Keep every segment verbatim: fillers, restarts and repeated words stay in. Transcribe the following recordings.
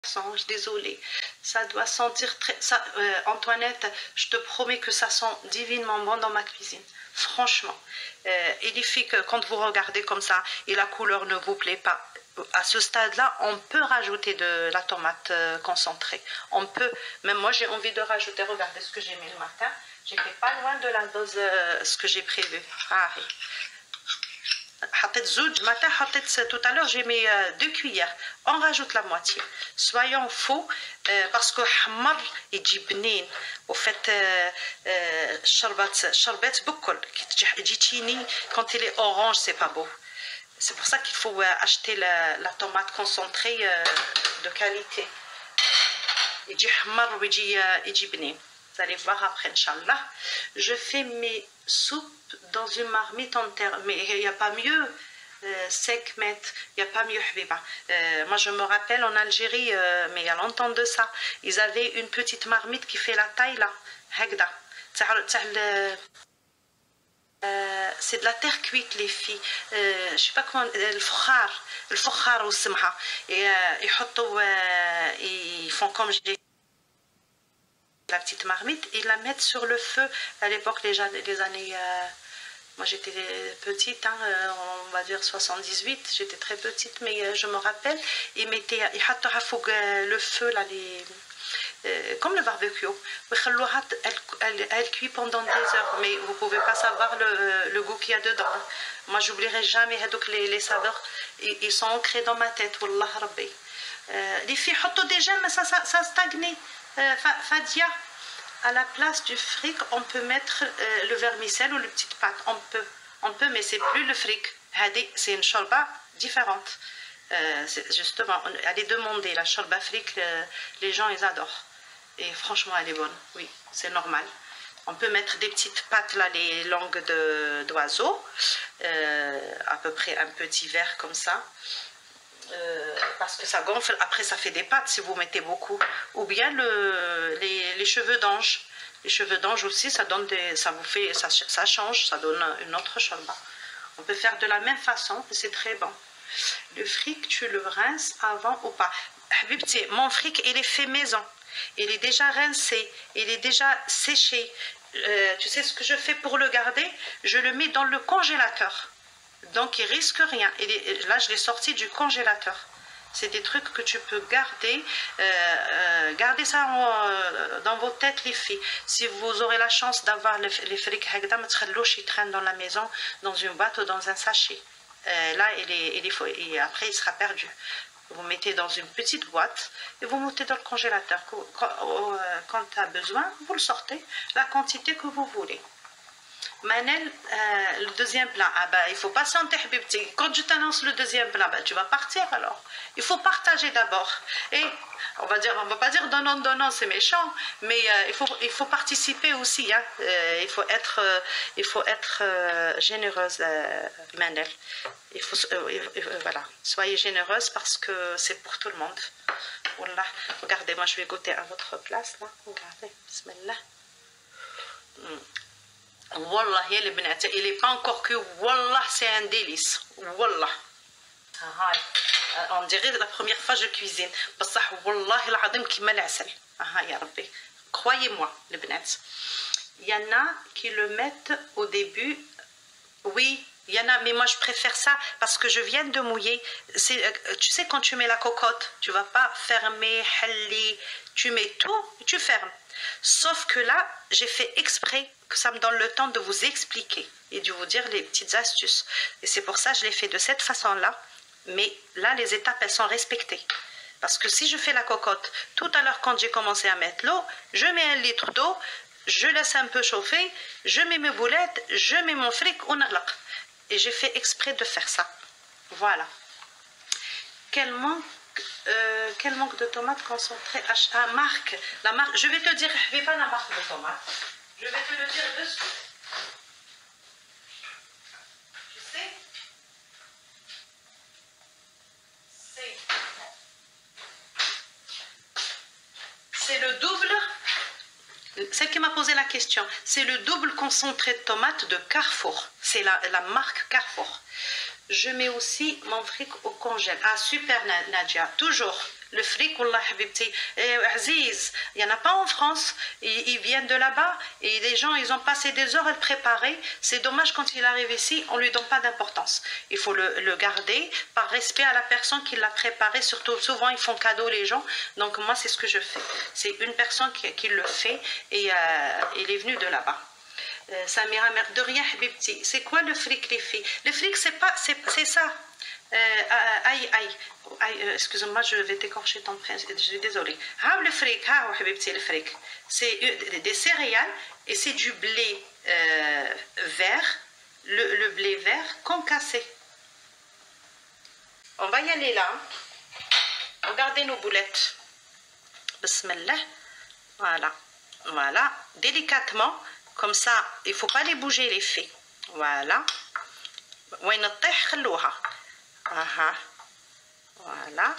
Je désolée, ça doit sentir très... Ça, euh, Antoinette, je te promets que ça sent divinement bon dans ma cuisine. Franchement. Euh, il suffit que quand vous regardez comme ça et la couleur ne vous plaît pas, à ce stade-là, on peut rajouter de la tomate euh, concentrée. On peut. Même moi, j'ai envie de rajouter. Regardez ce que j'ai mis le matin. J'étais pas loin de la dose, euh, ce que j'ai prévu. Ah, oui. Matin, tout à l'heure, j'ai mis euh, deux cuillères. On rajoute la moitié. Soyons fous, euh, parce que hamar et jibnin, au fait, charbat, charbat bukol, quand il est orange, c'est pas beau. C'est pour ça qu'il faut euh, acheter la, la tomate concentrée euh, de qualité. Et hamar et jibnin. Vous allez voir après, Inch'Allah. Je fais mes soupes dans une marmite en terre. Mais il n'y a pas mieux, euh, sec, mètres. Il n'y a pas mieux, Habiba. Euh, moi, je me rappelle en Algérie, euh, mais il y a longtemps de ça, ils avaient une petite marmite qui fait la taille là. Hegda. Euh, c'est de la terre cuite, les filles. Euh, je ne sais pas comment. Le fokhar. Le fokhar ou simha. Et euh, ils font comme je dis. La petite marmite, ils la mettent sur le feu. À l'époque, les, les années, euh, moi j'étais petite, hein, on va dire soixante-dix-huit, j'étais très petite, mais euh, je me rappelle, ils mettaient ils le feu, là, les, euh, comme le barbecue. Elle, elle, elle cuit pendant des heures, mais vous ne pouvez pas savoir le, le goût qu'il y a dedans. Moi, j'oublierai jamais les, les saveurs, ils, ils sont ancrés dans ma tête. Wallah Rabbi. Euh, les filles, déjà, mais ça, ça, ça stagne. Euh, Fadia, à la place du fric, on peut mettre euh, le vermicelle ou le petite pâte. On peut, on peut, mais c'est plus le fric. C'est une shorba différente. Euh, justement, allez demander la shorba fric, euh, les gens ils adorent. Et franchement, elle est bonne. Oui, c'est normal. On peut mettre des petites pâtes là, les langues d'oiseau, euh, à peu près un petit verre comme ça. Euh, parce que ça gonfle, après ça fait des pâtes si vous mettez beaucoup, ou bien le, les, les cheveux d'ange, les cheveux d'ange aussi, ça donne des, ça vous fait, ça, ça change, ça donne une autre shorba. On peut faire de la même façon, c'est très bon. Le fric, tu le rinces avant ou pas? Habibti, mon fric, il est fait maison, il est déjà rincé, il est déjà séché. Euh, tu sais ce que je fais pour le garder? Je le mets dans le congélateur. Donc, il risque rien. Et là, je l'ai sorti du congélateur. C'est des trucs que tu peux garder. Euh, euh, gardez ça en, euh, dans vos têtes, les filles. Si vous aurez la chance d'avoir les, les fric hagda, ils traînent dans la maison, dans une boîte ou dans un sachet. Euh, là, il est, il est, et après, il sera perdu. Vous mettez dans une petite boîte et vous mettez dans le congélateur. Quand, quand tu as besoin, vous le sortez, la quantité que vous voulez. Manel, euh, le deuxième plat, ah bah, il faut patienter, Habibti. Quand je t'annonce le deuxième plat, bah, tu vas partir alors. Il faut partager d'abord. Et on va dire, on va pas dire donnant, donnant, c'est méchant, mais euh, il, faut, il faut participer aussi. Hein. Euh, il faut être, euh, il faut être euh, généreuse, euh, Manel. Il faut, euh, euh, voilà, soyez généreuse parce que c'est pour tout le monde. Wallah. Regardez, moi je vais goûter à votre place là. Regardez, bismillah. Mm. Wallah, il n'est pas encore cuit. Wallah, c'est un délice. Wallah. Ah, on dirait la première fois que je cuisine. Wallah, croyez-moi, les bnats. Il y en a qui le mettent au début. Oui, il y en a, mais moi je préfère ça parce que je viens de mouiller. Tu sais, quand tu mets la cocotte, tu ne vas pas fermer, halli, tu mets tout, tu fermes. Sauf que là, j'ai fait exprès que ça me donne le temps de vous expliquer et de vous dire les petites astuces. Et c'est pour ça que je l'ai fait de cette façon-là. Mais là, les étapes, elles sont respectées. Parce que si je fais la cocotte, tout à l'heure, quand j'ai commencé à mettre l'eau, je mets un litre d'eau, je laisse un peu chauffer, je mets mes boulettes, je mets mon fric, on a et j'ai fait exprès de faire ça. Voilà. Quel manque Euh, quel manque de tomates concentrées à ah, marque, la marque, je vais te dire, je vais pas la marque de tomates, je vais te le dire de suite. Tu sais, c'est, c'est le double, celle qui m'a posé la question, c'est le double concentré de tomates de Carrefour, c'est la, la marque Carrefour. Je mets aussi mon fric au congèle. Ah, super Nadia. Toujours Le fric, wallah habibti, Aziz, il n'y en a pas en France, ils, ils viennent de là-bas et les gens, ils ont passé des heures à le préparer. C'est dommage quand il arrive ici, on ne lui donne pas d'importance. Il faut le, le garder par respect à la personne qui l'a préparé. Surtout, souvent, ils font cadeau les gens. Donc moi, c'est ce que je fais. C'est une personne qui, qui le fait et euh, il est venu de là-bas. Euh, Samira, de rien, habibti. C'est quoi le fric, les filles? Le fric, c'est pas, c'est ça. Euh, aïe, aïe, aïe euh, excuse-moi, je vais t'écorcher ton prince, je suis désolée. Ah, le fric, ah, le fric, c'est des céréales et c'est du blé euh, vert, le, le blé vert concassé. On va y aller là. Regardez nos boulettes. Bismillah. Voilà, voilà, délicatement, comme ça, il ne faut pas les bouger les filles. Voilà. Aha. Voilà.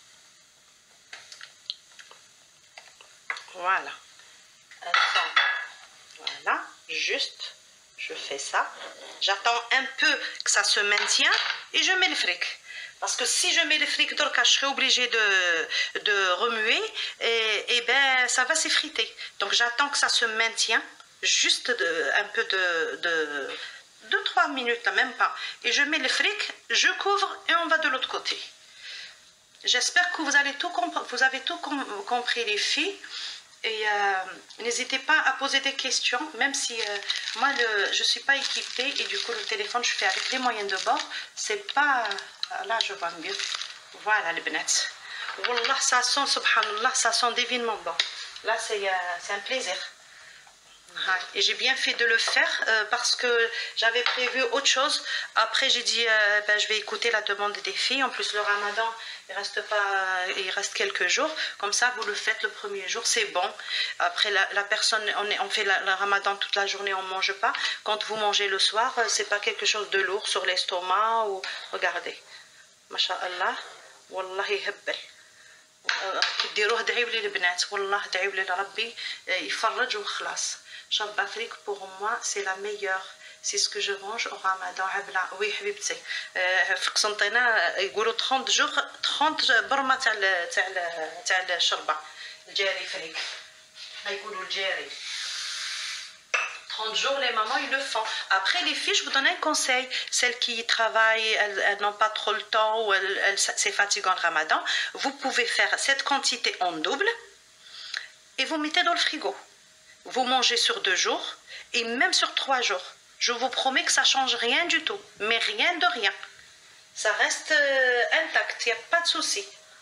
Voilà. Attends. Voilà. Juste, je fais ça. J'attends un peu que ça se maintienne et je mets le fric. Parce que si je mets le fric d'orca, je serai obligée de, de remuer et, et ben ça va s'effriter. Donc j'attends que ça se maintienne. Juste de, un peu de... de deux trois minutes, même pas. Et je mets le fric, je couvre et on va de l'autre côté. J'espère que vous, allez tout vous avez tout com compris les filles. Et euh, n'hésitez pas à poser des questions, même si euh, moi le, je ne suis pas équipée et du coup le téléphone je fais avec les moyens de bord. C'est pas... Là je vois mieux. Voilà les benettes. Wallah, ça sent, subhanallah, ça sent divinement bon. Là c'est euh, un plaisir. Et j'ai bien fait de le faire euh, parce que j'avais prévu autre chose. Après j'ai dit euh, ben, je vais écouter la demande des filles. En plus le ramadan il reste pas, il reste quelques jours. Comme ça vous le faites le premier jour, c'est bon. Après la, la personne, on, est, on fait la, le ramadan toute la journée, on ne mange pas. Quand vous mangez le soir, c'est pas quelque chose de lourd sur l'estomac. Ou... Regardez, masha'Allah, wallahi habbal. ديروه دعيوا لي البنات والله دعيوا لي لربي يفرج وخلاص. Chab Afrique pour moi c'est la meilleure, c'est ce que je mange au ramadan. Oui حبيبتي في قسنطينة يقولوا trente jours trente برمة تاع تاع تاع الشربة الجاري فريك يقولوا الجاري trente jours les mamans ils le font. Après les filles je vous donne un conseil, celles qui travaillent elles, elles n'ont pas trop le temps ou elles, elles, c'est fatigant le ramadan, vous pouvez faire cette quantité en double et vous mettez dans le frigo. Vous mangez sur deux jours et même sur trois jours. Je vous promets que ça ne change rien du tout. Mais rien de rien. Ça reste euh, intact. Il n'y a pas de souci.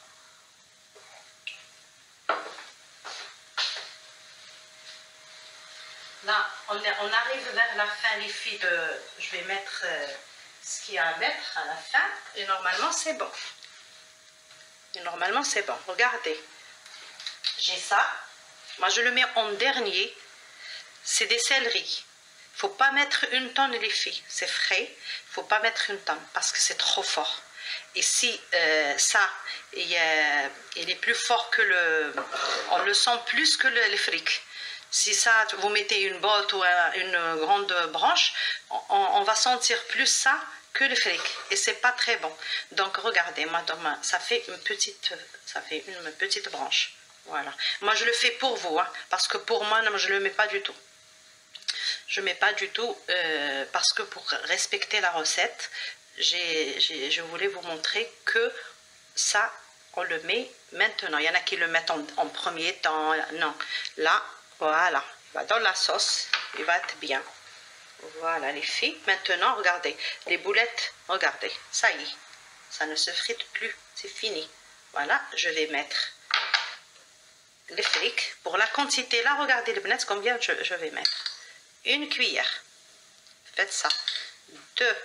Là, on, est, on arrive vers la fin, les filles. De, je vais mettre euh, ce qu'il y a à mettre à la fin. Et normalement, c'est bon. Et normalement, c'est bon. Regardez. J'ai ça. Moi, je le mets en dernier. C'est des céleris. Il ne faut pas mettre une tonne, les filles. C'est frais. Il ne faut pas mettre une tonne parce que c'est trop fort. Et si euh, ça, il, euh, il est plus fort que le... On le sent plus que le, les fric. Si ça, vous mettez une botte ou une grande branche, on, on va sentir plus ça que le fric. Et c'est pas très bon. Donc, regardez, moi, ça fait une petite, ça fait une petite branche. Voilà. Moi, je le fais pour vous, hein, parce que pour moi, non, je ne le mets pas du tout. Je ne mets pas du tout, euh, parce que pour respecter la recette, j'ai, j'ai, je voulais vous montrer que ça, on le met maintenant. Il y en a qui le mettent en, en premier temps. Non, là, voilà. Dans la sauce, il va être bien. Voilà, les filles. Maintenant, regardez. Les boulettes, regardez. Ça y est. Ça ne se frite plus. C'est fini. Voilà, je vais mettre les fric. Pour la quantité, là, regardez les boulettes, combien je, je vais mettre. Une cuillère. Faites ça. Deux.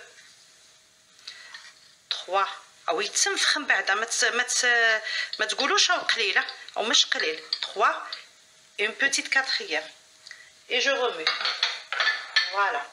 Trois. Ah oui, تسمفخن بعدا ما ما ما تقولوش قليله او مش قليل. Trois. Une petite quatrième. Et je remue. Voilà.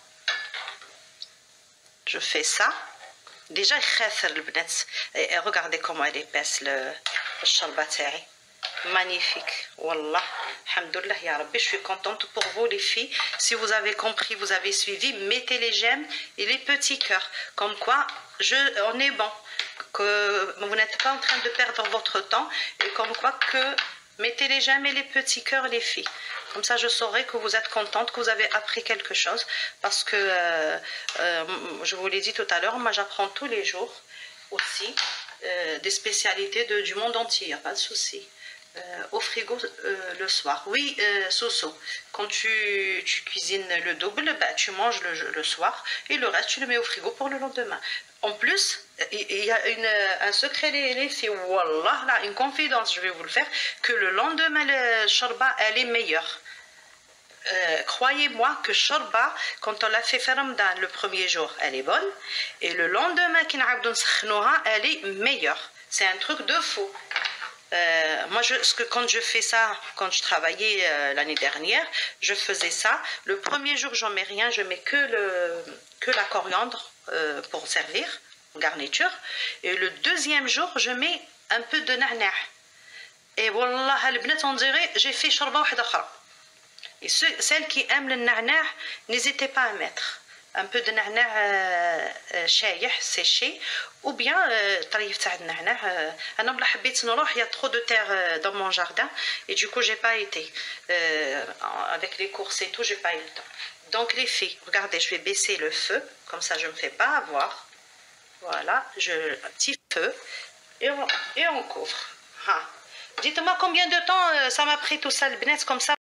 Je fais ça. Déjà, regardez comment elle épaisse le الشربة تاعي. Magnifique. Wallah. Alhamdoulilah ya Rabbi. Je suis contente pour vous les filles. Si vous avez compris, vous avez suivi, mettez les j'aime et les petits cœurs. Comme quoi, je, on est bon. que vous n'êtes pas en train de perdre votre temps et comme quoi que mettez-les jamais les petits cœurs les filles. Comme ça je saurai que vous êtes contente, que vous avez appris quelque chose parce que euh, euh, je vous l'ai dit tout à l'heure, moi j'apprends tous les jours aussi euh, des spécialités de, du monde entier, il n'y a pas de souci. Euh, au frigo euh, le soir. Oui, euh, Soso, quand tu, tu cuisines le double, bah, tu manges le, le soir et le reste tu le mets au frigo pour le lendemain. En plus, il y a une, un secret, les, les filles, wallah, là, une confidence, je vais vous le faire, que le lendemain, le shorba, elle est meilleure. Euh, croyez-moi que shorba, quand on l'a fait faire Ramadan le premier jour, elle est bonne, et le lendemain, elle est meilleure. C'est un truc de fou. Euh, moi, je, ce que, quand je fais ça, quand je travaillais euh, l'année dernière, je faisais ça. Le premier jour, j'en mets rien, je mets que, le, que la coriandre euh, pour servir, en garniture. Et le deuxième jour, je mets un peu de na'na'. Et wallah, al-bnat, on dirait, j'ai fait shorba wahda khara. Et ceux, celles qui aiment le na'na', n'hésitez pas à mettre un peu de na'na' شايح séché ou bien طريف تاع النعناع. انا بلا حبيت نروح il y a trop de terre dans mon jardin et du coup j'ai pas été euh, avec les courses et tout, j'ai pas eu le temps. Donc les filles, regardez, je vais baisser le feu comme ça je me fais pas avoir. Voilà, je un petit feu et on, et on couvre. Ha. Dites-moi combien de temps ça m'a pris tout ça le bnet comme ça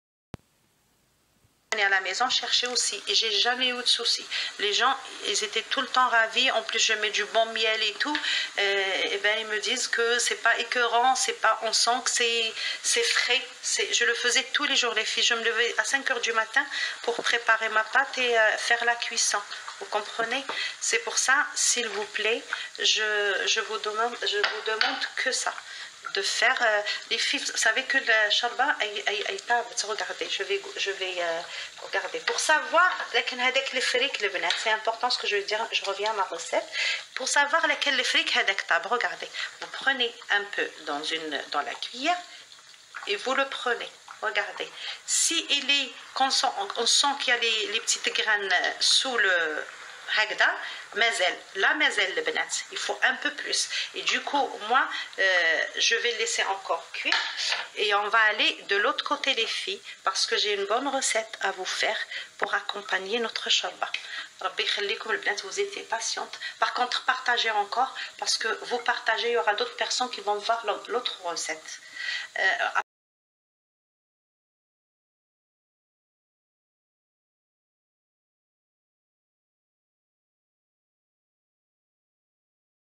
à la maison chercher aussi et j'ai jamais eu de soucis. Les gens ils étaient tout le temps ravis, en plus je mets du bon miel et tout et, et ben ils me disent que c'est pas écœurant, c'est pas, on sent que c'est c'est frais. C'est, je le faisais tous les jours les filles, je me levais à cinq heures du matin pour préparer ma pâte et euh, faire la cuisson, vous comprenez? C'est pour ça, s'il vous plaît, je, je vous demande je vous demande que ça, de faire euh, les filles. Vous savez que le shorba est pas, regardez, je vais je vais euh, regarder pour savoir c'est important ce que je veux dire, je reviens à ma recette pour savoir laquelle les fric hadak tab. Regardez, vous prenez un peu dans une dans la cuillère et vous le prenez. Regardez, si il est on sent, on sent qu'il y a les, les petites graines sous le هكذا مازال لا مازال البنات, il faut un peu plus et du coup moi euh, je vais le laisser encore cuire et on va aller de l'autre côté les filles parce que j'ai une bonne recette à vous faire pour accompagner notre shorba. ربي يخليكم البنات, vous étiez patientes. Par contre partagez encore parce que vous partagez, il y aura d'autres personnes qui vont voir l'autre recette. Euh,